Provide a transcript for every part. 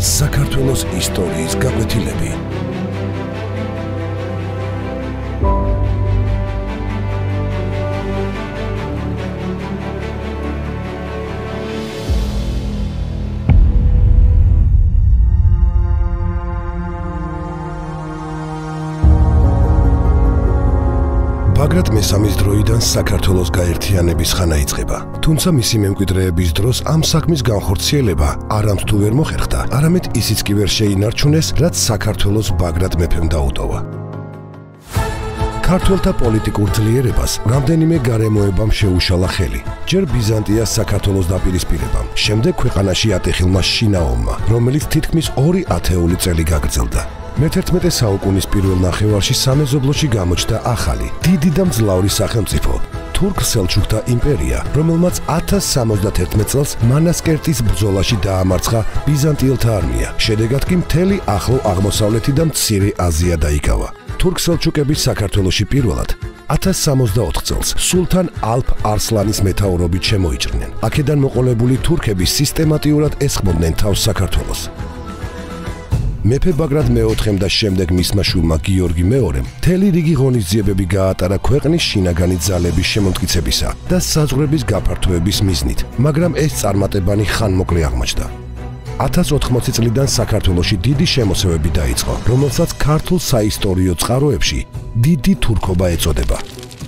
საქართველოს ისტორიის გაკვეთილები. ბაგრატ მესამის დროიდან საქართველოს გაერთიანების ხანა იწყება. თუმცა მისი მემკვიდრეების დროს ამ საქმის განხორციელება არამც თუ ვერ მოხერხდა, არამედ ისიც კი ვერ შეინარჩუნეს, რაც საქართველოს ბაგრატ მეფემ დაუტოვა. ქართველთა პოლიტიკურ ძლიერებას რამდენიმე გარემოებამ შეუშალა ხელი. ჯერ ბიზანტიას საქართველოს დაპირისპირებამ, შემდეგ ქვეყანაში ატეხილმა შინა ომმა, რომელიც თითქმის 2 ათეული წელი გაგრძელდა. მე-11 საუკუნის პირველ ნახევარში სამეზობლოში გამოჩნდა ახალი, დიდი და მძლავრი სახელმწიფო, თურქ-სელჩუკთა იმპერია, რომელმაც 1071 წელს მანასკერტის ბრძოლაში დაამარცხა ბიზანტიელთა არმია. შედეგად კი მთელი ახლო აღმოსავლეთი და მცირე აზია დაიკავა. თურქ-სელჩუკების საქართველოში პირველად 1064 წელს სულთან ალფ არსლანის მეთაურობით შემოიჭრნენ. აქედან მოყოლებული თურქები სისტემატიურად ესხმოდნენ თავს საქართველოს. მეფე ბაგრატ მე-4-მ და შემდეგ მისმა შვილმა გიორგი მე-2-მ მთელი რიგი ღონისძიებები გაატარა ქვეყნის შინაგანი ძალების შემომტკიცებისა და საზღვრების გაფართოების მიზნით, მაგრამ ეს წარმატებანი ხანმოკლე აღმოჩნდა. 1080 წლიდან საქართველოში დიდი შემოსევები დაიწყო, რომელსაც ქართულ საისტორიო წყაროებში დიდი თურქობა ეწოდება.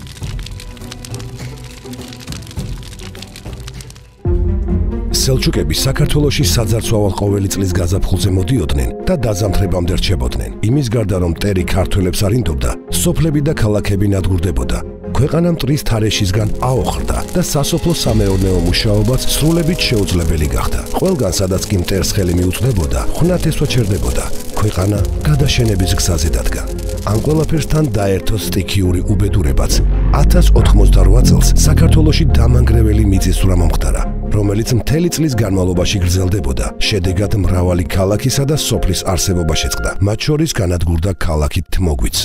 სელჩუკები საქართველოში საძარცვავალ ყოველი წლის გაზაფხულზე მოდიოდნენ და დაძამთრებამდე რჩებოდნენ. იმის გარდა რომ მტერი ქართველებს არინდობდა, სოფლები და ქალაქები ნადგურდებოდა. ქვეყანა მტრის თარეშისგან აოხრდა და სასოფლო-სამეურნეო მუშაობაც სრულებით შეუძლებელი გახდა. ყველგან სადაც კი მტერს ხელი მიუწვდებოდა, ხვნათესვა ჩერდებოდა. ქვეყანა გადაშენების გზაზე დადგა. ამ ყველაფერსთან დაერთო სტიქიური უბედურებაც 1088 წელს საქართველოში დამანგრეველი მიწისძვრა მომხდარა, რომელიც მთელი წლის განმავლობაში გრძელდებოდა. შედეგად მრავალი ქალაქისა და სოფლის არსებობა შეწყდა, მათ შორის განადგურდა ქალაქი თმოგვიც.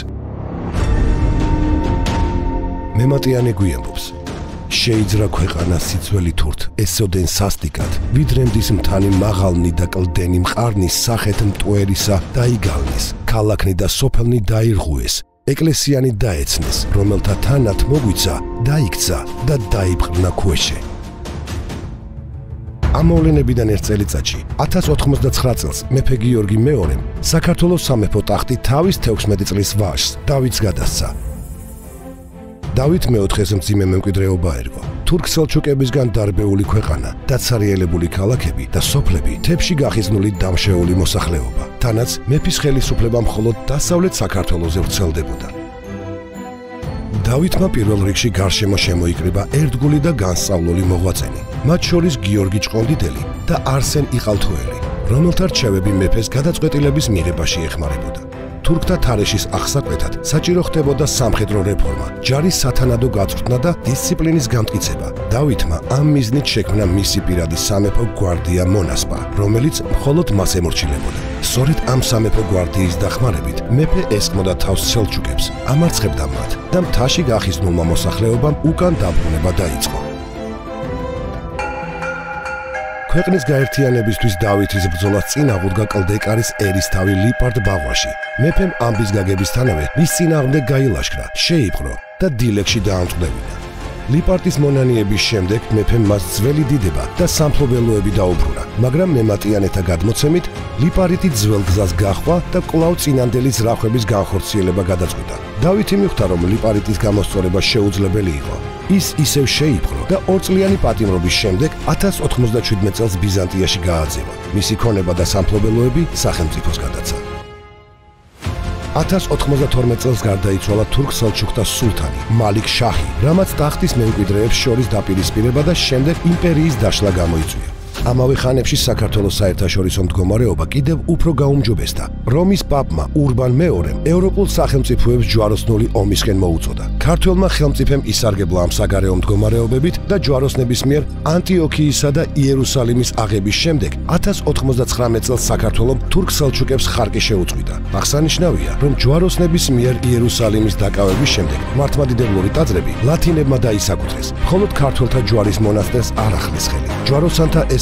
მემატიანე გვიამბობს: შეიძრა ქვეყანა სიძველი თურთ, ესოდენ სასტიკად, ვიდრე მდის მთანი მაღალნი და კლდენი მყარნი სახეთ მტვერისა დაიგალნეს, ქალაქნი და სოფელნი დაირღვეს, ეკლესიანი დაეცნეს, რომელთა თანათ მოგვიცა, დაიქცა და დაიბრნა ქვეშე. ამ მოვლენებიდან ერთ წელიწადში 1089 წელს მეფე გიორგი მე-2-მ საქართველოს სამეფო ტახტი თავის 16 წლის ვაჟს დავითს გადასცა. დავით მე-4-ს მძიმე მემკვიდრეობა ერგო. თურქ-სელჩუკებისგან დარბეული ქვეყანა, დაცარიელებული ქალაქები და სოფლები, მთებში გახიზნული დამშეული მოსახლეობა. თანაც მეფის ხელისუფლება მხოლოდ დასავლეთ საქართველოზე ვრცელდებოდა. დავითმა პირველ რიგში გარშემო შემოიკრიბა ერთგული და განსწავლული მოღვაწენი, მათ შორის გიორგი ჭყონდიდელი და არსენ იყალთოელი, რომელთა რჩევები მეფეს გადაწყვეტილების მიღებაში ეხმარებოდა. თურქთა თარეშის აღსაკვეთად საჭირო ხდებოდა სამხედრო რეფორმა, ჯარის სათანადო გაწვრთნა და დისციპლინის გამტკიცება. დავითმა ამ მიზნით შექმნა მისი პირადი სამეფო გვარდია მონასპა, რომელიც მხოლოდ მას ემორჩილებოდა. სწორედ ამ სამეფო გვარდიის დახმარებით მეფე ესხმოდა თავს სელჩუკებს, ამარცხებდა მათ და მთაში გახიზნულმა მოსახლეობამ უკან დაბრუნება დაიწყო. ქვეყნის გაერთიანებისთვის დავითის ბრძოლას წინ აღუდგა კლდეკარის ერისთავი ლიპარდ ბაღვაში. მეფემ ამბის გაგებისთანავე მის წინააღმდეგ გაილაშქრა, შეიპყრო და დილეგში დაამწყდებინა. ლიპარტის მონანიების შემდეგ მეფემ მას ძველი დიდება და სამფლობელოები დაუბრუნა, მაგრამ მემატიანეთა გადმოცემით ლიპარიტი ძველ გზას გაჰყვა და კვლავ წინანდელი ზრახვების განხორციელება გადაწყვიტა. დავითი მიხვდა, რომ ლიპარიტის გამოსწორება შეუძლებელი იყო. ის ისევ შეიპყრო და 2 წლიანი პატიმრობის შემდეგ 1097 წელს ბიზანტიაში გააძევა. მისი ქონება და სამფლობელოები სახელმწიფოს გადაცა. 1092 წელს გარდაიცვალა თურქ-სელჩუკთა სულთანი მალიქ შაჰი, რამაც ტახტის მემკვიდრეებს შორის დაპირისპირება და შემდეგ იმპერიის დაშლა გამოიწვია. ამავე ხანებში საქართველოს საერთაშორისო მდგომარეობა კიდევ უფრო გაუმჯობესდა. რომის პაპმა ურბან მე-2-მ ევროპულ სახელმწიფოებს ჯვაროსნული ომისკენ მოუწოდა. ქართველმა ხელმწიფემ ისარგებლა ამ საგარეო მდგომარეობებით და ჯვაროსნების მიერ ანტიოქიისა და იერუსალიმის აღების შემდეგ 1099 წელს საქართველომ თურქ-სელჩუკებს ხარკი შეუწყვიტა. აღსანიშნავია, რომ ჯვაროსნების მიერ იერუსალიმის დაკავების შემდეგ მართლმადიდებლური ტაძრები ლათინებმა დაისაკუთრეს, მხოლოდ ქართველთა ჯვარის მონასტერს არ ახლის ხელი. ჯვაროსანთა ეს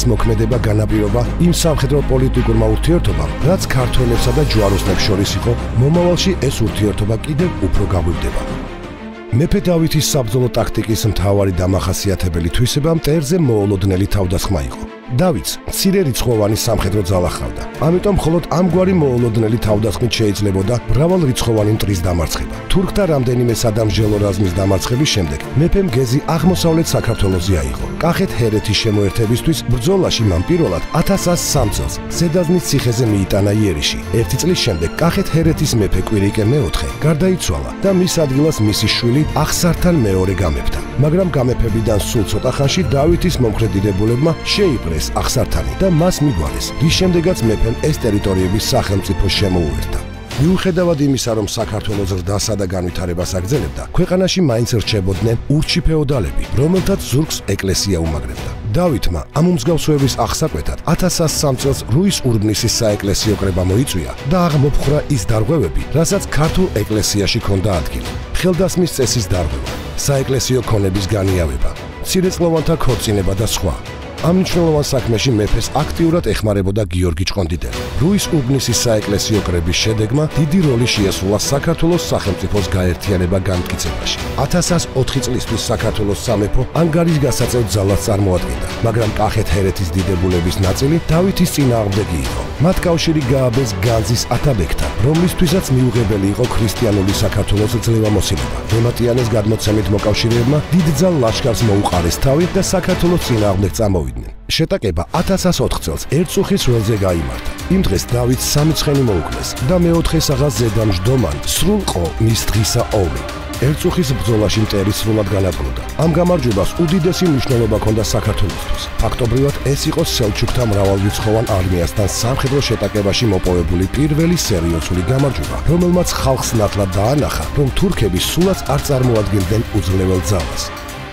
მეფეს მოქმედება განაპირობა იმ სამხედრო პოლიტიკურმა ურთიერთობამ, რაც ქართველებსა და ჯვაროსნებს შორის იყო, მომავალში ეს ურთიერთობა კიდევ უფრო გაგვივდება. მეფე დავითის საბრძოლო ტაქტიკის მთავარი დამახასიათებელი თვისება მტერზე მოულოდნელი თავდასხმა იყო. დავითს მცირე რიცხოვანი სამხედრო ძალა ჰყავდა. ამიტომ მხოლოდ ამგვარი მოულოდნელი თავდასხმით შეიძლებოდა მრავალრიცხოვანი მტრის დამარცხება. თურქთა რამდენიმე სადამსჯელო რაზმის დამარცხების შემდეგ მეფემ გეზი აღმოსავლეთ საქართველოზე აიღო. კახეთ-ჰერეთის შემოერთებისთვის ბრძოლაში მან პირველად 1103 წელს ზედაზნის ციხეზე მიიტანა იერიში. ერთი წლის შემდეგ კახეთ-ჰერეთის მეფე კვირიკე მეოთხე გარდაიცვალა და მის ადგილას მისი შვილი ახსართან მეორე გამეფდა. მაგრამ გამეფებიდან სულ ცოტა ხანში დავითის მომხრედინებულებმა შეიპყრეს ახსართანი და მას მიგვარეს, რის შემდეგაც მეფემ ეს ტერიტორიების სახელმწიფო შემოუერთა. მიუხედავად იმისა, რომ საქართველოს ზრდასა და განვითარებას აგრძელებდა, ქვეყანაში მაინც რჩებოდნენ ურჩი ფეოდალები, რომელთაც ზურგს ეკლესია უმაგრებდა. დავითმა ამ უმსგავსოების აღსაკვეთად 1103 წელს რუის ურბნისის საეკლესიო კრება მოიწვია და აღმოფხვრა ის დარღვევები, რასაც ქართულ ეკლესიაში ჰქონდა ადგილი. ხელდასმის წესის დარღვევა, საეკლესიო ქონების განიავება, მცირეწლოვანთა ქორწინება და სხვა. ამ მნიშვნელოვან საქმეში მეფეს აქტიურად ეხმარებოდა გიორგი ჭყონდიდელი. რუის ურბნისის საეკლესიო კრების შედეგმა დიდი როლი შეასრულა საქართველოს სახელმწიფოს გაერთიანება განმტკიცებაში. 1104 წლისთვის საქართველოს სამეფო ანგარის გასაწევ ძალას წარმოადგენდა, მაგრამ კახეთ-ჰერეთის დიდებულების ნაწილი დავითის წინააღმდეგი იყო. მათ კავშირი გააბეს განძის ათაბეგთან, რომლისთვისაც მიუღებელი იყო ქრისტიანული საქართველოს ძლევამოსილება. დემატიანეს გადმოცემით მოკავშირეებმა დიდძალ ლაშქარს მოუყარეს თავი და საქართველოს წინააღმდეგ წამოვიდნენ. შეტაკება 1104 წელს ერწუხის ველზე გაიმართა. იმ დღეს დავითს 3 ცხენი მოუკლეს და მეოთხეს აღარ ზედამჯდომან სრულყო მის დღისა ომი. ერწუხის ბრძოლაში მტერი სრულად განადგურდა. ამ გამარჯვებას უდიდესი მნიშვნელობა ჰქონდა საქართველოსთვის. ფაქტობრივად ეს იყო სელჩუკთა მრავალრიცხოვან არმიასთან სამხედრო შეტაკებაში მოპოვებული პირველი სერიოზული გამარჯვება, რომელმაც ხალხს ნათლად დაანახა, რომ თურქები სულაც არ წარმოადგენდნენ უძლეველ ძალას.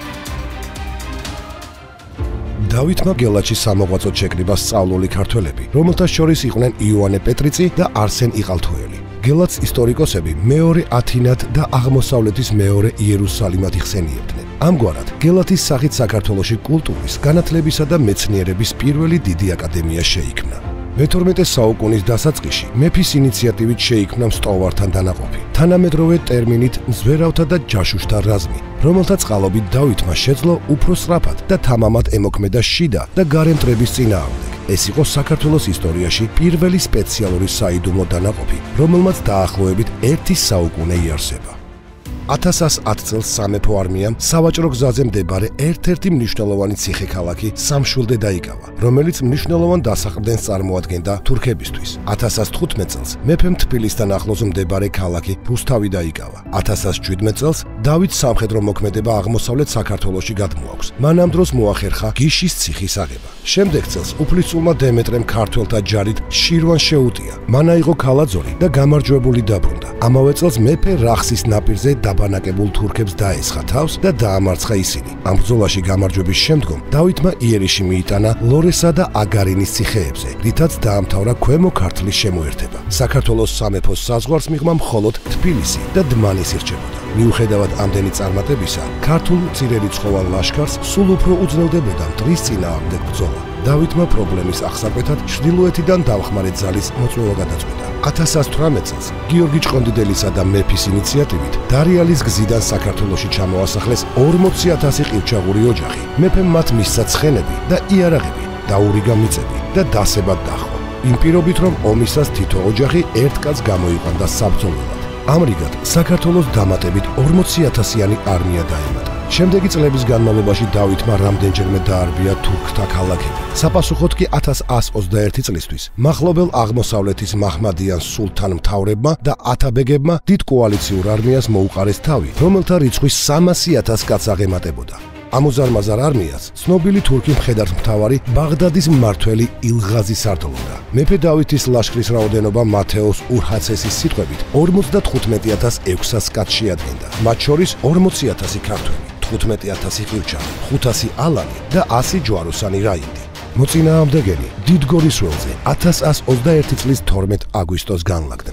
დავითმა გელათში სამოღვაწოდ შეკრიბა სწავლული ქართველები, რომელთა შორის იყვნენ იოანე პეტრიცი და არსენ იყალთოელი. გელათს ისტორიკოსები მეორე ათინად და აღმოსავლეთის მეორე იერუსალიმად იხსენიებდნენ. ამგვარად, გელათის სახით საქართველოში კულტურის, განათლებისა და მეცნიერების პირველი დიდი აკადემია შეიქმნა. მე-12 საუკუნის დასაწყისში მეფის ინიციატივით შეიქმნა მსტოვართან დანაყოფი, თანამედროვე ტერმინით მზვერავთა და ჯაშუშთა რაზმი, რომელთა წყალობით დავითმა შეძლო უფრო სწრაფად და თამამად ემოქმედა შიდა და გარე მტრების წინააღმდეგ. ეს იყო საქართველოს ისტორიაში პირველი სპეციალური საიდუმლო დანაყოფი, რომელმაც დაახლოებით 1 საუკუნე იარსება. 1110 წელს სამეფო არმიამ სავაჭრო გზაზე მდებარე ერთ-ერთი მნიშვნელოვანი ციხე-ქალაქი სამშვილდე დაიკავა, რომელიც მნიშვნელოვან დასაყრდენს წარმოადგენდა თურქებისთვის. 1115 წელს მეფემ თბილისთან ახლოს მდებარე ქალაქი რუსთავი დაიკავა. 1117 წელს დავითს სამხედრო მოქმედება აღმოსავლეთ საქართველოში გადმოაქვს. მან ამ დროს მოახერხა გიშის ციხის აღება. შემდეგ წელს უფლისწულმა დემეტრემ ქართველთა ჯარით შირვან შეუტია. მან აიღო ქალაძორი და გამარჯვებული დაბრუნდა. ამავე წელს მეფე რახსის ნაპირზე დაბანაკებულ თურქებს დაესხა თავს და დაამარცხა ისინი. ამ ბრძოლაში გამარჯვების შემდგომ დავითმა იერიში მიიტანა ლორესა და აგარინის ციხეებზე, რითაც დაამთავრა ქვემო ქართლის შემოერთება. საქართველოს სამეფოს საზღვარს მიღმა მხოლოდ თბილისი და დმანისი რჩებოდა. მიუხედავად ამდენი წარმატებისა, ქართულ მცირერიცხოვან ლაშქარს სულ უფრო უძლევდებოდა მტრის წინააღმდეგ ბრძოლა. დავითმა პრობლემის აღსაკვეთად ჩრდილოეთიდან დამხმარე ძალის მოწვევა გადაწყვიტა. 1118 წელს გიორგი ჭყონდიდელისა და მეფის ინიციატივით დარიალის გზიდან საქართველოში ჩამოასახლეს 40,000 ყივჩაღური ოჯახი. მეფემ მათ მისცა ცხენები და იარაღები, დაურიგა მიწები და დასებად დაჰყო. იმ პირობით, რომ ომისას თითო ოჯახი ერთ კაცს გამოიყვანდა საბრძოლველად. ამრიგად, საქართველოს დამატებით 40,000-იანი არმია დაემატა. შემდეგი წლების განმავლობაში დავითმა რამდენჯერმე დაარბია თურქთა ქალაქები. საპასუხოდ კი 1121 წლისთვის მახლობელ აღმოსავლეთის მაჰმადიან სულთან მთავრებმა და ათაბეგებმა დიდ კოალიციურ არმიას მოუყარეს თავი, რომელთა რიცხვი 300,000 კაცს აღემატებოდა. ამ უზარმაზარ არმიას ცნობილი თურქი მხედართმთავარი ბაღდადის მმართველი ილღაზი სარდლობდა. მეფე დავითის ლაშქრის რაოდენობა მათეოს ურჰაცესის სიტყვებით 55,600 კაცს შეადგენდა, მათ შორის 40,000 ქართველი, 15,000 ყივჩაღი, 500 ალანი და 100 ჯვაროსანი რაინდი. მოწინააღმდეგენი დიდგორის ველზე 1121 წლის 12 აგვისტოს განლაგდნენ.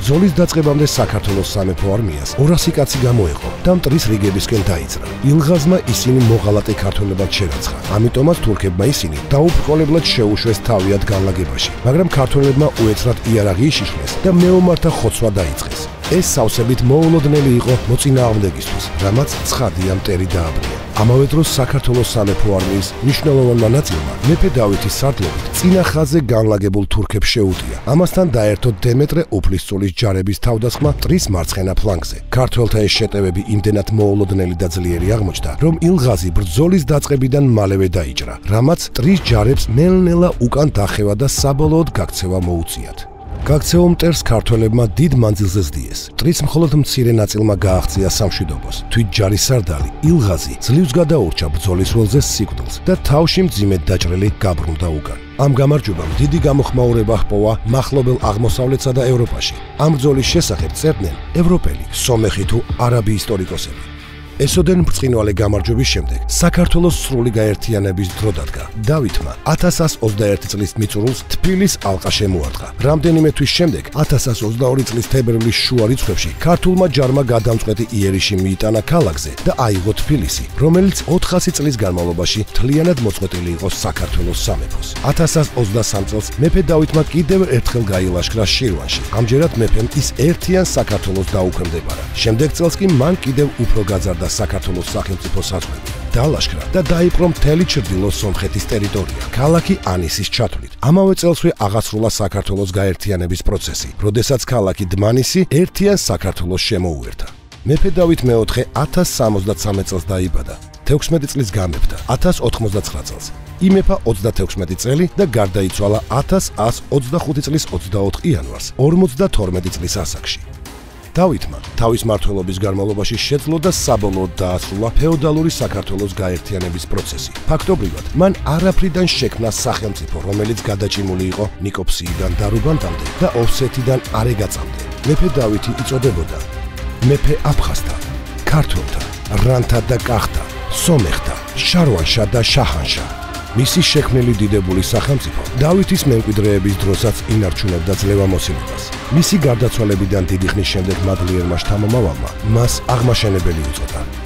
ბრძოლის დაწყებამდე საქართველოს სამეფო არმიას 200 კაცი გამოეყო და მტრის რიგებისკენ დაიძრა. ილღაზმა ისინი მოღალატე ქართველებად შერაცხა. ამიტომაც თურქებმა ისინი დაუბრკოლებლად შეუშვეს თავიანთ განლაგებაში, მაგრამ ქართველებმა უეცრად იარაღი იშიშვლეს და მეომართა ხოცვა დაიწყეს. ეს სავსებით მოულოდნელი იყო მოწინააღმდეგისთვის, რამაც ცხადია მტერი დააბრია. ამავე დროს საქართველოს სამეფო არმიის მნიშვნელოვანმა ნაწილმა მეფე დავითის სარდლობით წინა ხაზზე განლაგებულ თურქებს შეუტია. ამასთან დაერთო დემეტრე უფლისწულის ჯარების თავდასხმა მტრის მარცხენა ფლანგზე. ქართველთა ეს შეტევები იმდენად მოულოდნელი და ძლიერი აღმოჩნდა, რომ ილღაზი ბრძოლის დაწყებიდან მალევე დაიჭრა, რამაც მტრის ჯარებს ნელ-ნელა უკან დახევა და საბოლოოდ გაქცევა მოუწიათ. გაქცეულ მტერს ქართველებმა დიდ მანძილზე ზდიეს. მტრის მხოლოდ მცირე ნაწილმა გააღწია სამშვიდობოს. თვით ჯარის სარდალი ილღაზი ძლივს გადაურჩა ბრძოლის ველზე სიკვდილს და თავში მძიმედ დაჭრილი გაბრუნდა უკან. ამ გამარჯვებამ დიდი გამოხმაურება ჰპოვა მახლობელ აღმოსავლეთსა და ევროპაში. ამ ბრძოლის შესახებ წერდნენ ევროპელი, სომეხი თუ არაბი ისტორიკოსები. ესოდენ ბრწყინვალე გამარჯვების შემდეგ საქართველოს სრული გაერთიანების დრო დადგა. დავითმა 1121 წლის მიწურულს თბილის ალყა შემოარტყა. რამდენიმე თვის შემდეგ 1122 წლის თებერვლის შუა რიცხვებში ქართულმა ჯარმა გადამწყვეტი იერიში მიიტანა ქალაქზე და აიღო თბილისი, რომელიც 400 წლის განმავლობაში მთლიანად მოწყვეტილი იყო საქართველოს სამეფოს. 1123 წელს მეფე დავითმა კიდევ ერთხელ გაილაშქრა შირვანში. ამჯერად მეფემ ის ერთიან საქართველოს დაუქვემდებარა. შემდეგ წელს კი მან კიდევ უფრო გაძარდა საქართველოს სახელმწიფო საზღვრები. დალაშქრა და დაიპყრო მთელი ჩრდილო სომხეთის ტერიტორია, ქალაქი ანისის ჩათვლით. ამავე წელსვე აღასრულა საქართველოს გაერთიანების პროცესი, როდესაც ქალაქი დმანისი ერთიან საქართველოს შემოუერთა. მეფე დავით მეოთხე 1073 წელს დაიბადა. 16 წლის გამეფდა 1099 წელს. იმეფა 36 წელი და გარდაიცვალა 1125 წლის 24 იანვარს 52 წლის ასაკში. დავითმა თავის მმართველობის განმავლობაში შეძლო და საბოლოოდ დაასრულა ფეოდალური საქართველოს გაერთიანების პროცესი. ფაქტობრივად, მან არაფრიდან შექმნა სახელმწიფო, რომელიც გადაჭიმული იყო ნიკოფსიიდან დარუბანდამდე და ოვსეთიდან არეგაწამდე. მეფე დავითი იწოდებოდა მეფე აფხაზთა, ქართველთა, რანთა და კახთა, სომეხთა, შარვანშა და შაჰანშა. მისი შექმნილი დიდებული სახელმწიფო დავითის მემკვიდრეების დროსაც ინარჩუნებდა ძლევამოსილებას. მისი გარდაცვალებიდან დიდი ხნის შემდეგ მადლიერმა შთამომავალმა მას აღმაშენებელი უწოდა.